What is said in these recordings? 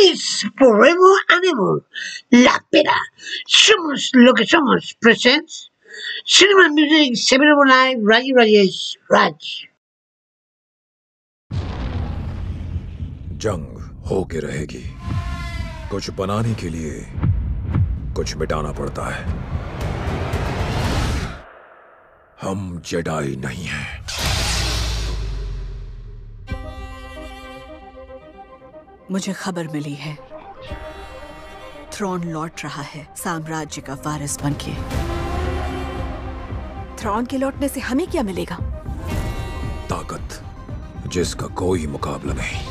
Peace forever and ever. La Pera. Somos lo que somos. Presents Cinema Music 709 Raji Rajesh Raj. जंग होके रहेगी। कुछ बनाने के लिए कुछ मिटाना पड़ता है। हम जेडाई नहीं हैं। मुझे खबर मिली है, थ्रोन लौट रहा है साम्राज्य का वारिस बनके। थ्रोन के लौटने से हमें क्या मिलेगा? ताकत जिसका कोई मुकाबला नहीं।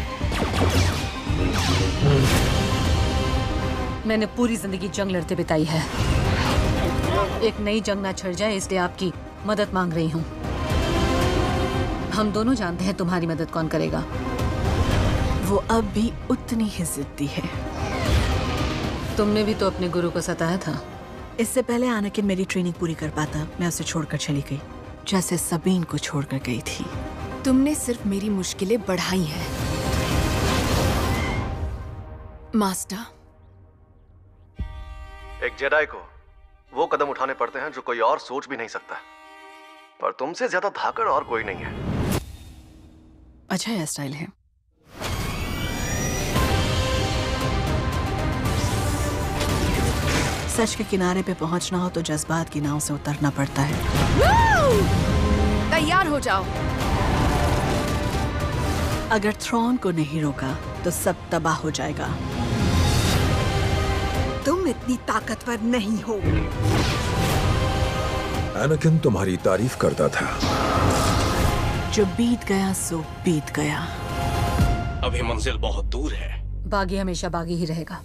मैंने पूरी जिंदगी जंग लड़ते बिताई है। एक नई जंग ना छिड़ जाए इसलिए आपकी मदद मांग रही हूँ। हम दोनों जानते हैं तुम्हारी मदद कौन करेगा। वो अब भी उतनी ही जिद्दी है। तुमने भी तो अपने गुरु को सताया था। इससे पहले आनाकिन मेरी ट्रेनिंग पूरी कर पाता, मैं उसे छोड़कर चली गई, जैसे सबीन को छोड़कर गई थी। तुमने सिर्फ मेरी मुश्किलें बढ़ाई हैं, मास्टर। एक जेडाई को वो कदम उठाने पड़ते हैं जो कोई और सोच भी नहीं सकता, पर तुमसे ज्यादा धाकड़ और कोई नहीं है। अच्छा हेयर स्टाइल है। सच के किनारे पे पहुंचना हो तो जज्बात की नाव से उतरना पड़ता है। तैयार हो जाओ। अगर थ्रोन को नहीं रोका तो सब तबाह हो जाएगा। तुम इतनी ताकतवर नहीं हो। एनाकिन तुम्हारी तारीफ करता था। जो बीत गया सो बीत गया। अभी मंजिल बहुत दूर है। बागी हमेशा बागी ही रहेगा।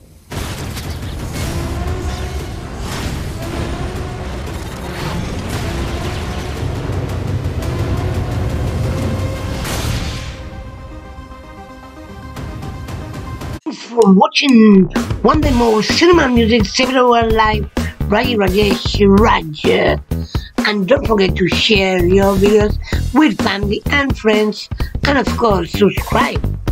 For watching one day more Cinema Music 701 Live, Raji Rajesh Raj. And don't forget to share your videos with family and friends, and of course subscribe.